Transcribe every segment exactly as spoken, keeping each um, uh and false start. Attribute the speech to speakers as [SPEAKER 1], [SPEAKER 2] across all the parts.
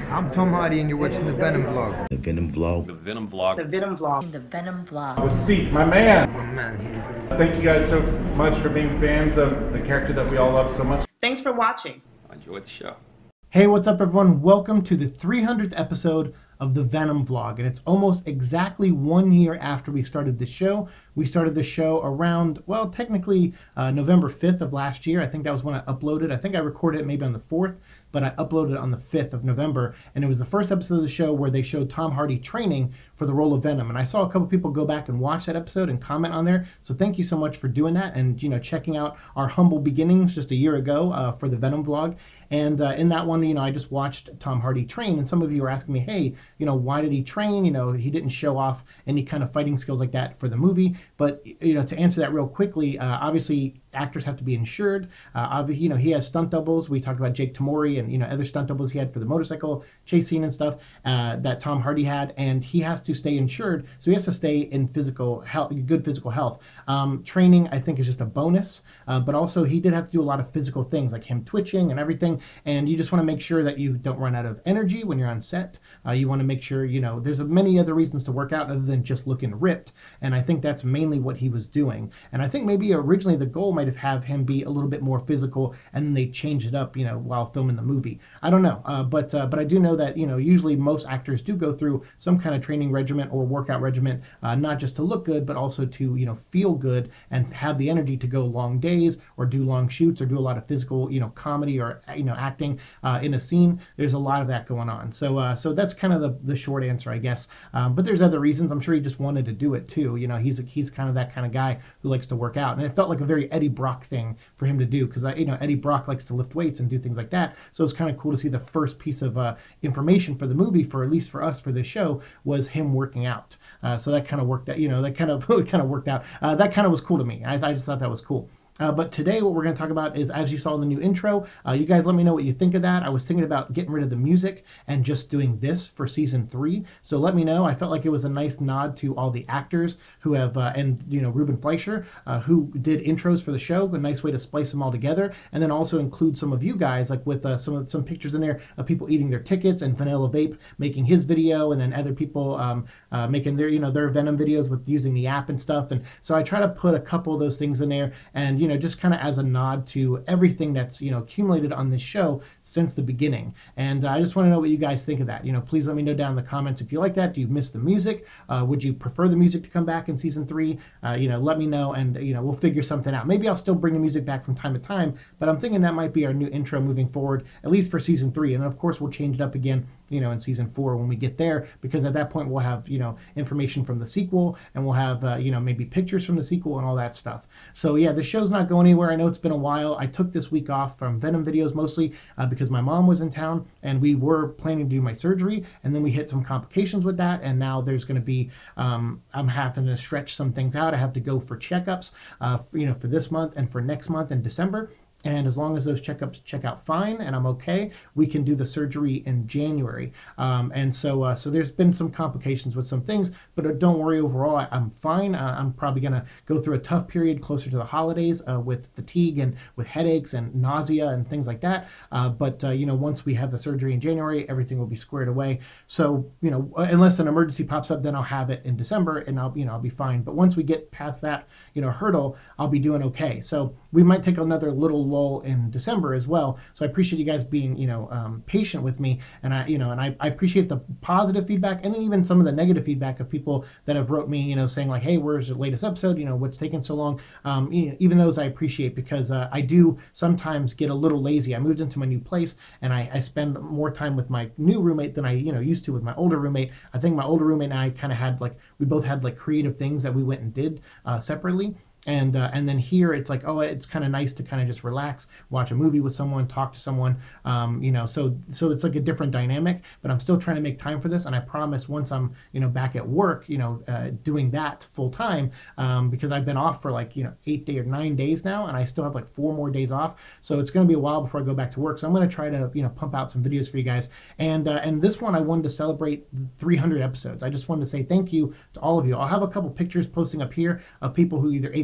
[SPEAKER 1] I'm Tom Hardy and you're watching the Venom Vlog.
[SPEAKER 2] The Venom Vlog.
[SPEAKER 3] The Venom Vlog.
[SPEAKER 4] The Venom Vlog.
[SPEAKER 5] The Venom Vlog.
[SPEAKER 6] The Seat, my man.
[SPEAKER 1] My man here.
[SPEAKER 6] Thank you guys so much for being fans of the character that we all love so much.
[SPEAKER 4] Thanks for watching.
[SPEAKER 3] Enjoy the show.
[SPEAKER 7] Hey, what's up everyone? Welcome to the three hundredth episode of the Venom Vlog, and it's almost exactly one year after we started the show. We started the show around, well, technically uh, November fifth of last year. I think that was when I uploaded. I think I recorded it maybe on the fourth, but I uploaded it on the fifth of November, and it was the first episode of the show where they showed Tom Hardy training for the role of Venom. And I saw a couple people go back and watch that episode and comment on there, so thank you so much for doing that and, you know, checking out our humble beginnings just a year ago uh, for the Venom Vlog. And uh, in that one, you know, I just watched Tom Hardy train, and some of you were asking me, hey, you know, why did he train? You know, he didn't show off any kind of fighting skills like that for the movie. But, you know, to answer that real quickly, uh, obviously actors have to be insured. Uh, obviously, you know, he has stunt doubles. We talked about Jake Tamori and, you know, other stunt doubles he had for the motorcycle chase scene and stuff uh, that Tom Hardy had, and he has to stay insured, so he has to stay in physical health, good physical health. Um, training, I think, is just a bonus, uh, but also he did have to do a lot of physical things, like him twitching and everything, and you just want to make sure that you don't run out of energy when you're on set. Uh, you want to make sure, you know, there's many other reasons to work out other than just looking ripped, and I think that's mainly what he was doing. And I think maybe originally the goal might have had him be a little bit more physical, and then they changed it up, you know, while filming the movie. I don't know, uh, but uh, but I do know that, you know, usually most actors do go through some kind of training regimen or workout regimen, uh, not just to look good, but also to, you know, feel good and have the energy to go long days or do long shoots or do a lot of physical, you know, comedy or, you know, acting uh, in a scene. There's a lot of that going on. So uh, so that's kind of the, the short answer, I guess. Um, but there's other reasons. I'm sure he just wanted to do it too. You know, he's he's kind of that kind of guy who likes to work out, and it felt like a very Eddie Brock thing for him to do, because you know, Eddie Brock likes to lift weights and do things like that. So it's kind of cool to see the first piece of uh, information for the movie, for at least for us for this show, was him working out. Uh, so that kind of worked out. You know, that kind of kind of worked out. Uh, that kind of was cool to me. I, I just thought that was cool. Uh, but today what we're going to talk about is, as you saw in the new intro, uh, you guys let me know what you think of that. I was thinking about getting rid of the music and just doing this for season three. So let me know. I felt like it was a nice nod to all the actors who have, uh, and, you know, Ruben Fleischer, uh, who did intros for the show. A nice way to splice them all together. And then also include some of you guys, like with uh, some of some pictures in there of people eating their tickets, and Vanilla Vape making his video, and then other people um, uh, making their, you know, their Venom videos with using the app and stuff. And so I try to put a couple of those things in there, and, you know, just kind of as a nod to everything that's, you know, accumulated on this show since the beginning. And uh, I just want to know what you guys think of that. You know, please let me know down in the comments if you like that. Do you miss the music? Uh, would you prefer the music to come back in season three? Uh, you know, let me know, and, you know, we'll figure something out. Maybe I'll still bring the music back from time to time, but I'm thinking that might be our new intro moving forward, at least for season three. And then, of course, we'll change it up again, you know, in season four when we get there, because at that point we'll have, you know, information from the sequel, and we'll have, uh, you know, maybe pictures from the sequel and all that stuff. So yeah, the show's not going anywhere. I know it's been a while. I took this week off from Venom videos mostly uh, because my mom was in town, and we were planning to do my surgery, and then we hit some complications with that, and now there's going to be, um, I'm having to stretch some things out. I have to go for checkups, uh, for, you know, for this month and for next month in December. And as long as those checkups check out fine and I'm okay, we can do the surgery in January. Um, and so uh, so there's been some complications with some things, but don't worry, overall I, I'm fine. Uh, I'm probably going to go through a tough period closer to the holidays uh, with fatigue and with headaches and nausea and things like that. Uh, but, uh, you know, once we have the surgery in January, everything will be squared away. So, you know, unless an emergency pops up, then I'll have it in December, and I'll, you know, I'll be fine. But once we get past that, you know, hurdle, I'll be doing okay. So we might take another little lull in December as well. So I appreciate you guys being, you know, um, patient with me, and I, you know, and I, I appreciate the positive feedback, and even some of the negative feedback of people that have wrote me, you know, saying like, hey, where's the latest episode? You know, what's taking so long? Um, you know, even those I appreciate, because uh, I do sometimes get a little lazy. I moved into my new place, and I, I spend more time with my new roommate than I, you know, used to with my older roommate. I think my older roommate and I kind of had like, we both had like creative things that we went and did uh, separately. And uh, and then here it's like, oh, it's kind of nice to kind of just relax, watch a movie with someone, talk to someone, um, you know, so so it's like a different dynamic, but I'm still trying to make time for this. And I promise once I'm, you know, back at work, you know, uh, doing that full time, um, because I've been off for like, you know, eight day or nine days now, and I still have like four more days off. So it's going to be a while before I go back to work. So I'm going to try to, you know, pump out some videos for you guys. And, uh, and this one, I wanted to celebrate three hundred episodes. I just wanted to say thank you to all of you. I'll have a couple pictures posting up here of people who either ate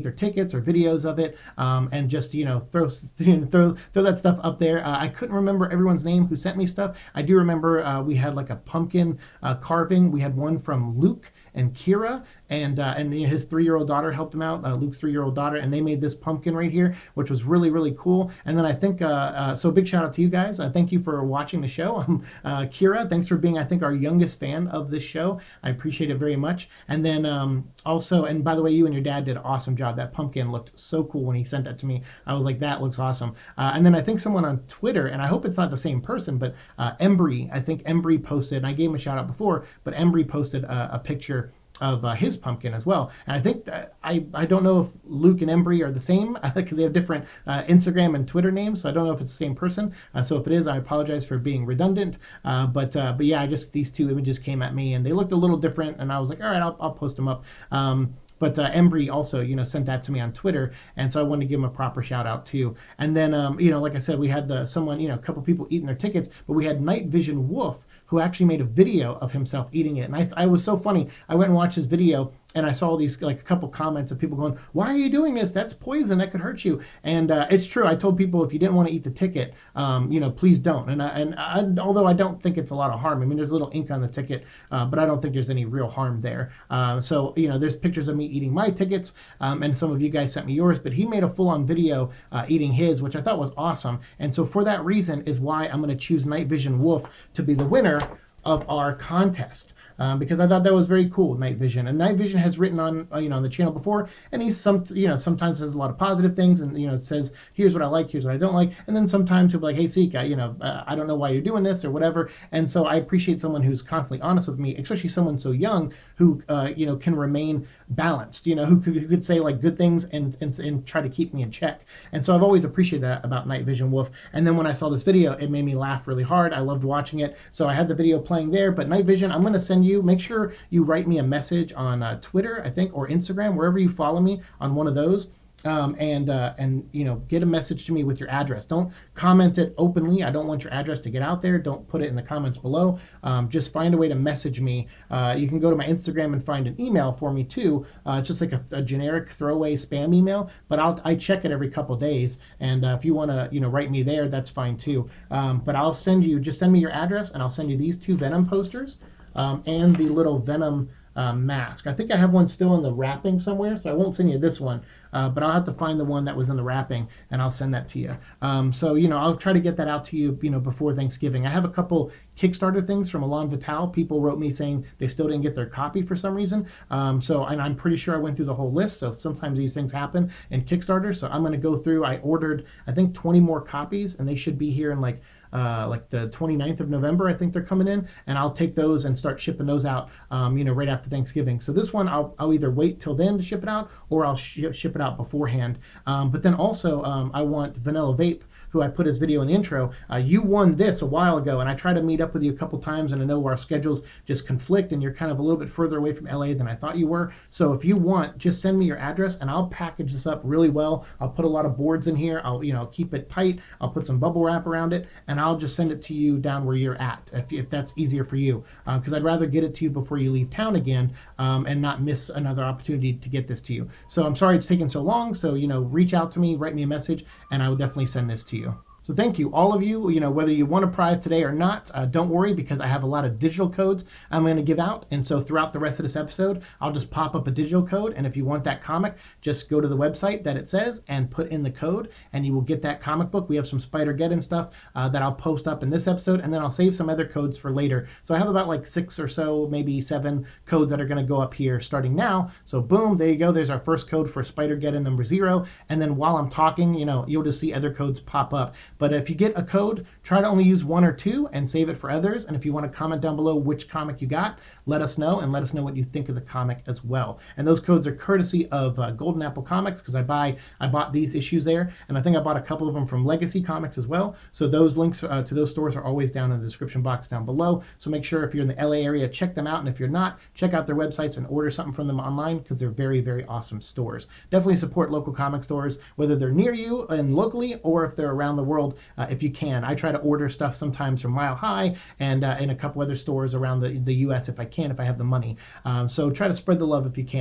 [SPEAKER 7] their tickets or videos of it, um, and just, you know, throw throw throw that stuff up there. Uh, I couldn't remember everyone's name who sent me stuff. I do remember uh, we had like a pumpkin uh, carving. We had one from Luke and Kira, and uh, and his three-year-old daughter helped him out, uh, Luke's three-year-old daughter, and they made this pumpkin right here, which was really, really cool. And then I think, uh, uh, so big shout out to you guys. Uh, thank you for watching the show. Um, uh, Kira, thanks for being, I think, our youngest fan of this show. I appreciate it very much. And then um, also, and by the way, you and your dad did an awesome job. That pumpkin looked so cool when he sent that to me. I was like, that looks awesome. Uh, and then I think someone on Twitter, and I hope it's not the same person, but uh, Embry, I think Embry posted, and I gave him a shout out before, but Embry posted a, a picture of uh, his pumpkin as well. And I think that, I, I don't know if Luke and Embry are the same, because they have different uh, Instagram and Twitter names, so I don't know if it's the same person. Uh, so if it is, I apologize for being redundant. Uh, but uh, but yeah, I just, these two images came at me, and they looked a little different, and I was like, all right, I'll, I'll post them up. Um, But uh, Embry also, you know, sent that to me on Twitter, and so I wanted to give him a proper shout out too. And then, um, you know, like I said, we had the, someone, you know, a couple people eating their tickets, but we had Night Vision Wolf, who actually made a video of himself eating it. And I, I was so funny. I went and watched his video, and I saw these, like, a couple comments of people going, why are you doing this? That's poison. That could hurt you. And uh, it's true. I told people, if you didn't want to eat the ticket, um, you know, please don't. And, I, and I, although I don't think it's a lot of harm, I mean, there's a little ink on the ticket, uh, but I don't think there's any real harm there. Uh, so, you know, there's pictures of me eating my tickets, um, and some of you guys sent me yours, but he made a full-on video uh, eating his, which I thought was awesome. And so for that reason is why I'm going to choose Night Vision Wolf to be the winner of our contest. Um, because I thought that was very cool, Night Vision. And Night Vision has written on, uh, you know, on the channel before, and he's some, you know, sometimes says a lot of positive things, and, you know, says, here's what I like, here's what I don't like, and then sometimes he'll be like, hey, Seek, I, you know, uh, I don't know why you're doing this or whatever. And so I appreciate someone who's constantly honest with me, especially someone so young who, uh, you know, can remain balanced, you know, who could, who could say like good things and, and and try to keep me in check. And so I've always appreciated that about Night Vision Wolf. And then when I saw this video, it made me laugh really hard. I loved watching it. So I had the video playing there. But Night Vision, I'm going to send you, make sure you write me a message on uh, Twitter, I think, or Instagram, wherever you follow me on one of those. Um, and, uh, and, you know, get a message to me with your address. Don't comment it openly. I don't want your address to get out there. Don't put it in the comments below. Um, just find a way to message me. Uh, you can go to my Instagram and find an email for me too. Uh, it's just like a, a generic throwaway spam email, but I'll, I check it every couple days. And uh, if you want to, you know, write me there, that's fine too. Um, but I'll send you, just send me your address, and I'll send you these two Venom posters um, and the little Venom Um, mask. I think I have one still in the wrapping somewhere, so I won't send you this one, uh, but I'll have to find the one that was in the wrapping, and I'll send that to you. Um, so, you know, I'll try to get that out to you, you know, before Thanksgiving. I have a couple Kickstarter things from Alon Vital. People wrote me saying they still didn't get their copy for some reason. Um, so, and I'm pretty sure I went through the whole list, so sometimes these things happen in Kickstarter. So I'm going to go through, I ordered, I think, twenty more copies, and they should be here in like Uh, like the twenty-ninth of November, I think they're coming in, and I'll take those and start shipping those out, um, you know, right after Thanksgiving. So this one, I'll, I'll either wait till then to ship it out, or I'll sh ship it out beforehand. Um, but then also, um, I want Vanilla Vape, who I put his video in the intro. Uh, you won this a while ago, and I tried to meet up with you a couple times, and I know our schedules just conflict, and you're kind of a little bit further away from L A than I thought you were. So if you want, just send me your address, and I'll package this up really well. I'll put a lot of boards in here. I'll, you know, keep it tight. I'll put some bubble wrap around it, and I'll just send it to you down where you're at, if, if that's easier for you. Because uh, I'd rather get it to you before you leave town again, um, and not miss another opportunity to get this to you. So I'm sorry it's taken so long. So, you know, reach out to me, write me a message, and I will definitely send this to you. So thank you, all of you. You know, whether you won a prize today or not, uh, don't worry, because I have a lot of digital codes I'm going to give out. And so throughout the rest of this episode, I'll just pop up a digital code. And if you want that comic, just go to the website that it says and put in the code, and you will get that comic book. We have some Spider-Geddon stuff uh, that I'll post up in this episode, and then I'll save some other codes for later. So I have about like six or so, maybe seven codes that are going to go up here starting now. So boom, there you go. There's our first code for Spider-Geddon number zero. And then while I'm talking, you know, you'll just see other codes pop up. But if you get a code, try to only use one or two and save it for others. And if you want to comment down below which comic you got, let us know, and let us know what you think of the comic as well. And those codes are courtesy of uh, Golden Apple Comics, because I buy I bought these issues there, and I think I bought a couple of them from Legacy Comics as well. So those links uh, to those stores are always down in the description box down below. So make sure if you're in the L A area, check them out, and if you're not, check out their websites and order something from them online, because they're very, very awesome stores. Definitely support local comic stores, whether they're near you and locally, or if they're around the world, uh, if you can. I try to order stuff sometimes from Mile High and uh, in a couple other stores around the, the U S if I can, if I have the money. Um, so try to spread the love if you can.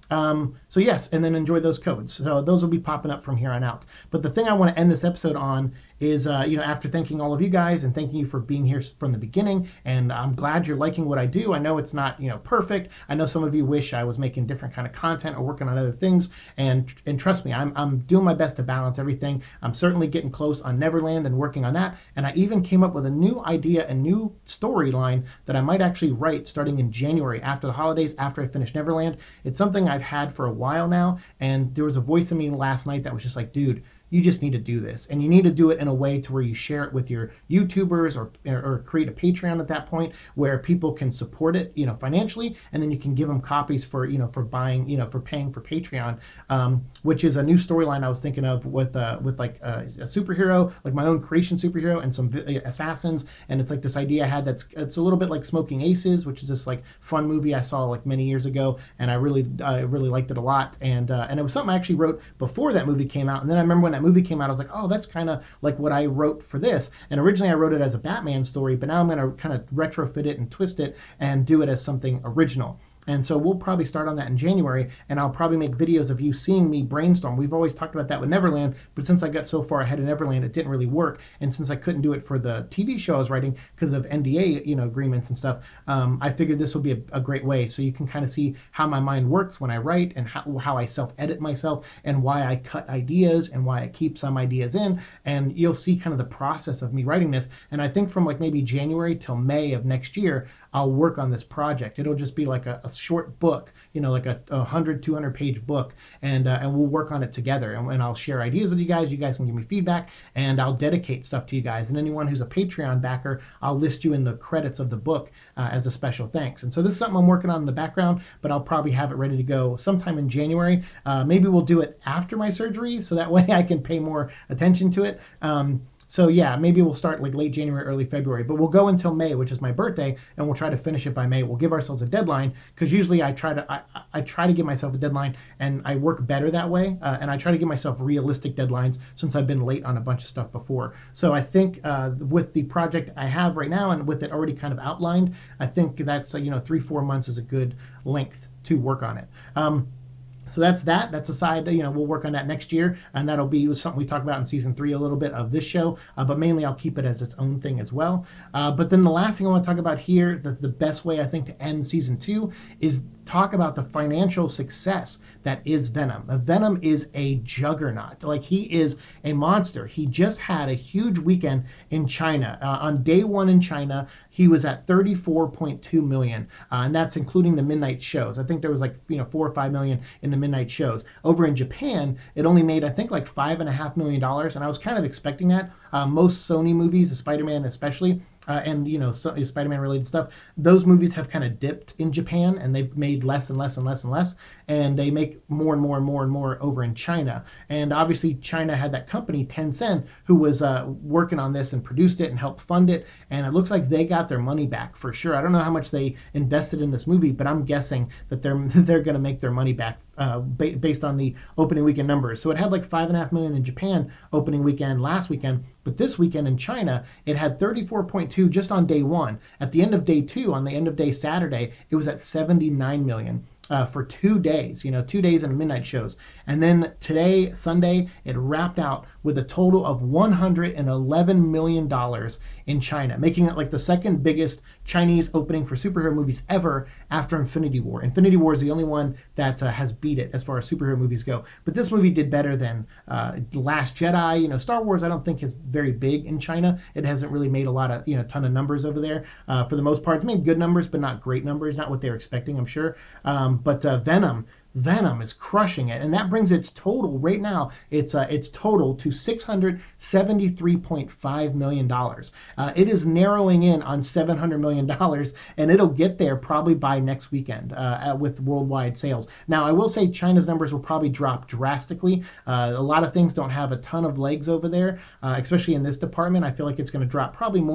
[SPEAKER 7] Um, so yes, and then enjoy those codes. So those will be popping up from here on out. But the thing I want to end this episode on is, uh, you know, after thanking all of you guys and thanking you for being here from the beginning, and I'm glad you're liking what I do. I know it's not, you know, perfect. I know some of you wish I was making different kind of content or working on other things, and and trust me, I'm I'm doing my best to balance everything. I'm certainly getting close on Neverland and working on that, and I even came up with a new idea, a new storyline that I might actually write starting in January after the holidays, after I finish Neverland. It's something I've had for a while now, and there was a voice in me last night that was just like, dude, you just need to do this, and you need to do it in a way to where you share it with your YouTubers, or or create a Patreon at that point where people can support it, you know, financially, and then you can give them copies for, you know, for buying, you know, for paying for Patreon, um, which is a new storyline I was thinking of with uh, with like a, a superhero, like my own creation superhero, and some vi- assassins, and it's like this idea I had that's it's a little bit like Smoking Aces, which is this like fun movie I saw like many years ago, and I really I really liked it a lot, and uh, and it was something I actually wrote before that movie came out, and then I remember when that movie came out, I was like, oh, that's kind of like what I wrote for this. And originally I wrote it as a Batman story, but now I'm going to kind of retrofit it and twist it and do it as something original. And so we'll probably start on that in January, and I'll probably make videos of you seeing me brainstorm. We've always talked about that with Neverland, but since I got so far ahead of Neverland, it didn't really work. And since I couldn't do it for the T V show I was writing because of N D A, you know, agreements and stuff, um, I figured this would be a, a great way. So you can kind of see how my mind works when I write, and how, how I self-edit myself, and why I cut ideas, and why I keep some ideas in. And you'll see kind of the process of me writing this. And I think from like maybe January till May of next year, I'll work on this project. It'll just be like a, a short book, you know, like a, a one hundred, two hundred page book, and uh, and we'll work on it together, and, and I'll share ideas with you guys. You guys can give me feedback, and I'll dedicate stuff to you guys. And anyone who's a Patreon backer, I'll list you in the credits of the book uh, as a special thanks. And so this is something I'm working on in the background, but I'll probably have it ready to go sometime in January. Uh, maybe we'll do it after my surgery, so that way I can pay more attention to it. Um, So yeah, maybe we'll start like late January, early February, but we'll go until May, which is my birthday, and we'll try to finish it by May. We'll give ourselves a deadline, because usually I try to I, I try to give myself a deadline, and I work better that way, uh, and I try to give myself realistic deadlines since I've been late on a bunch of stuff before. So I think uh, with the project I have right now, and with it already kind of outlined, I think that's uh, you know three four months is a good length to work on it. Um, So that's that. That's a side, you know, we'll work on that next year, and that'll be something we talk about in season three a little bit of this show, uh, but mainly I'll keep it as its own thing as well. Uh, but then the last thing I want to talk about here, the, the best way I think to end season two is talk about the financial success that is Venom. Uh, Venom is a juggernaut. Like, he is a monster. He just had a huge weekend in China. Uh, on day one in China, he was at thirty-four point two million, uh, and that's including the midnight shows. I think there was like, you know, four or five million in the midnight shows. Over in Japan, it only made, I think, like five and a half million dollars, and I was kind of expecting that. Uh, most Sony movies, Spider-Man especially, Uh, and you know, so, Spider-Man related stuff, those movies have kind of dipped in Japan, and they've made less and less and less and less, and they make more and more and more and more over in China. And obviously China had that company Tencent, who was uh, working on this and produced it and helped fund it, and it looks like they got their money back for sure. I don't know how much they invested in this movie, but I'm guessing that they're they're going to make their money back uh, ba- based on the opening weekend numbers. So it had like five and a half million in Japan opening weekend last weekend, but this weekend in China, it had thirty-four point two just on day one. At the end of day two, on the end of day Saturday, it was at seventy-nine million. Uh, for two days, you know, two days and midnight shows. And then today, Sunday, it wrapped out with a total of one hundred eleven million dollars in China, making it like the second biggest Chinese opening for superhero movies ever after Infinity War. Infinity War is the only one that uh, has beat it as far as superhero movies go. But this movie did better than uh, Last Jedi. You know, Star Wars, I don't think is very big in China. It hasn't really made a lot of, you know, ton of numbers over there. Uh, for the most part, it's made good numbers, but not great numbers, not what they were expecting, I'm sure. Um, but uh, Venom, Venom is crushing it, and that brings its total right now. It's uh, its total to six hundred seventy-three point five million dollars. Uh, it is narrowing in on seven hundred million dollars, and it'll get there probably by next weekend uh, with worldwide sales. Now, I will say China's numbers will probably drop drastically. Uh, a lot of things don't have a ton of legs over there, uh, especially in this department. I feel like it's going to drop probably more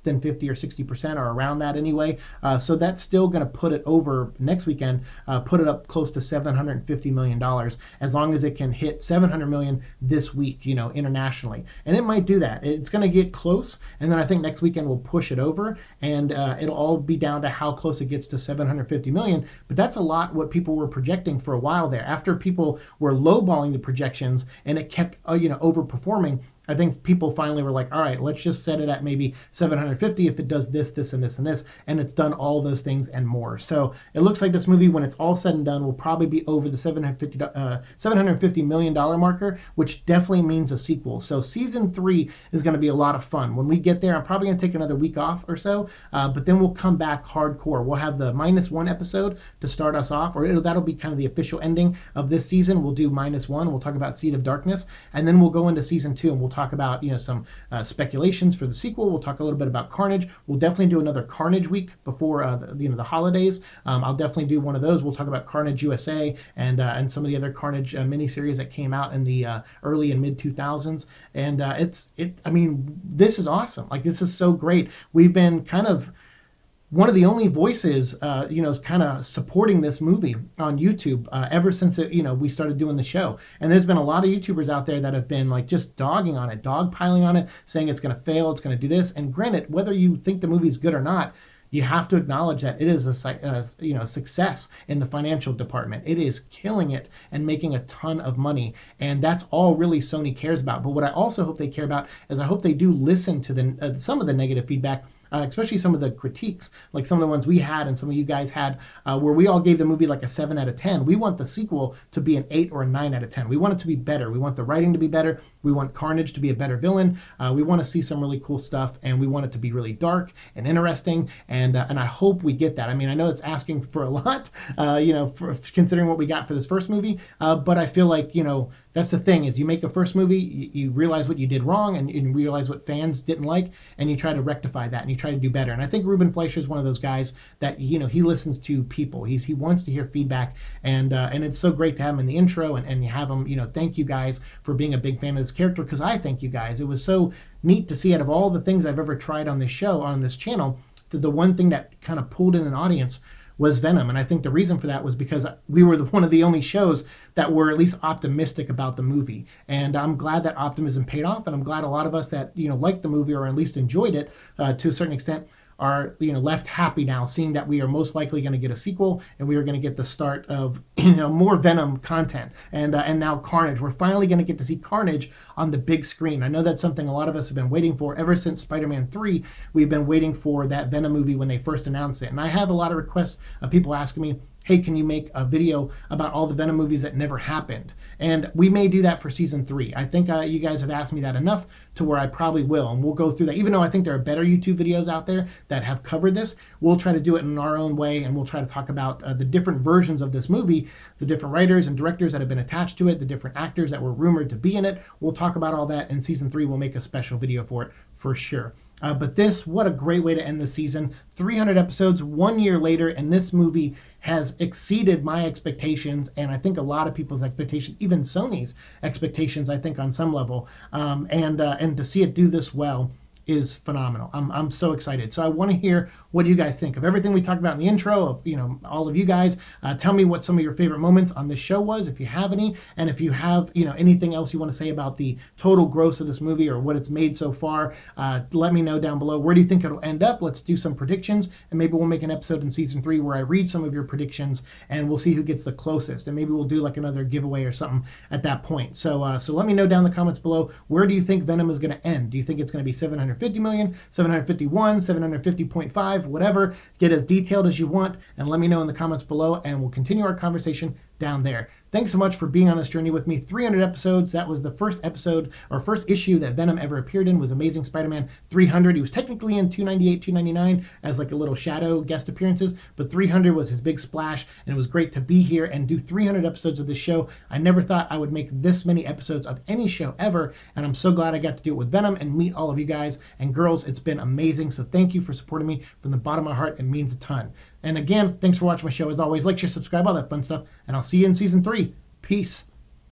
[SPEAKER 7] than fifty or sixty percent, or around that anyway. Uh, so that's still going to put it over next weekend, uh, put it up close to seven hundred fifty million dollars, as long as it can hit seven hundred million dollars this week, you know, internationally. And it might do that. It's going to get close, and then I think next weekend we'll push it over, and uh, it'll all be down to how close it gets to seven hundred fifty million dollars. But that's a lot what people were projecting for a while there. After people were lowballing the projections and it kept, uh, you know, overperforming, I think people finally were like, all right, let's just set it at maybe seven hundred fifty if it does this, this, and this, and this, and it's done all those things and more. So it looks like this movie, when it's all said and done, will probably be over the seven hundred fifty, uh, seven hundred fifty million dollars marker, which definitely means a sequel. So season three is going to be a lot of fun. When we get there, I'm probably going to take another week off or so, uh, but then we'll come back hardcore. We'll have the minus one episode to start us off, or it'll, that'll be kind of the official ending of this season. We'll do minus one. We'll talk about Seed of Darkness, and then we'll go into season two, and we'll talk about, you know, some uh, speculations for the sequel. We'll talk a little bit about Carnage. We'll definitely do another Carnage week before uh, the, you know, the holidays. Um, I'll definitely do one of those. We'll talk about Carnage U S A and uh, and some of the other Carnage uh, miniseries that came out in the uh, early and mid two thousands. And uh, it's it. I mean, this is awesome. Like, this is so great. We've been kind of one of the only voices, uh, you know, kind of supporting this movie on YouTube uh, ever since, it, you know, we started doing the show. And there's been a lot of YouTubers out there that have been like just dogging on it, dogpiling on it, saying it's going to fail, it's going to do this. And granted, whether you think the movie's good or not, you have to acknowledge that it is a, a you know success in the financial department. It is killing it and making a ton of money, and that's all really Sony cares about. But what I also hope they care about is I hope they do listen to the uh, some of the negative feedback. Uh, especially some of the critiques, like some of the ones we had and some of you guys had, uh, where we all gave the movie like a seven out of ten. We want the sequel to be an eight or a nine out of ten. We want it to be better. We want the writing to be better. We want Carnage to be a better villain. Uh, we want to see some really cool stuff, and we want it to be really dark and interesting, and uh, and I hope we get that. I mean, I know it's asking for a lot, uh, you know, for, considering what we got for this first movie, uh, but I feel like, you know, that's the thing, is you make a first movie, you, you realize what you did wrong, and you realize what fans didn't like, and you try to rectify that, and you try to do better. And I think Ruben Fleischer is one of those guys that, you know, he listens to people. He's, he wants to hear feedback, and uh, and it's so great to have him in the intro, and, and you have him, you know, thank you guys for being a big fan of this character, because I thank you guys. It was so neat to see, out of all the things I've ever tried on this show, on this channel, that the one thing that kind of pulled in an audience was Venom. And I think the reason for that was because we were the, one of the only shows that were at least optimistic about the movie. And I'm glad that optimism paid off, and I'm glad a lot of us that, you know, liked the movie, or at least enjoyed it uh, to a certain extent, are, you know, left happy now, seeing that we are most likely going to get a sequel, and we are going to get the start of, you know, more Venom content, and uh, and now Carnage. We're finally going to get to see Carnage on the big screen. I know that's something a lot of us have been waiting for ever since Spider-Man three. We've been waiting for that Venom movie when they first announced it, and I have a lot of requests of people asking me, hey, can you make a video about all the Venom movies that never happened? And we may do that for season three. I think uh, you guys have asked me that enough to where I probably will, and we'll go through that. Even though I think there are better YouTube videos out there that have covered this, we'll try to do it in our own way, and we'll try to talk about uh, the different versions of this movie, the different writers and directors that have been attached to it, the different actors that were rumored to be in it. We'll talk about all that in season three. We'll make a special video for it for sure. Uh, but this, what a great way to end the season. three hundred episodes, one year later, and this movie has exceeded my expectations, and I think a lot of people's expectations, even Sony's expectations, I think, on some level. Um, and uh, and to see it do this well is phenomenal. I'm, I'm so excited. So I want to hear what you guys think of everything we talked about in the intro, of, you know, all of you guys. Uh, tell me what some of your favorite moments on this show was, if you have any, and if you have, you know, anything else you want to say about the total gross of this movie or what it's made so far, uh, let me know down below. Where do you think it'll end up? Let's do some predictions, and maybe we'll make an episode in season three where I read some of your predictions, and we'll see who gets the closest, and maybe we'll do like another giveaway or something at that point. So, uh, so let me know down in the comments below, where do you think Venom is going to end? Do you think it's going to be seven hundred fifty million, seven hundred fifty-one, seven hundred fifty point five, whatever? Get as detailed as you want, and let me know in the comments below, and we'll continue our conversation down there. Thanks so much for being on this journey with me. three hundred episodes. That was the first episode, or first issue that Venom ever appeared in, was Amazing Spider-Man three hundred. He was technically in two ninety-eight, two ninety-nine as like a little shadow guest appearances, but three hundred was his big splash, and it was great to be here and do three hundred episodes of this show. I never thought I would make this many episodes of any show ever, and I'm so glad I got to do it with Venom and meet all of you guys and girls. It's been amazing, so thank you for supporting me from the bottom of my heart. It means a ton. And again, thanks for watching my show. As always, like, share, subscribe, all that fun stuff, and I'll see you in season three. Peace.